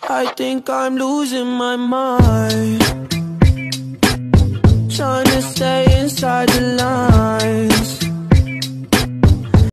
I think I'm losing my mind, trying to stay inside the line.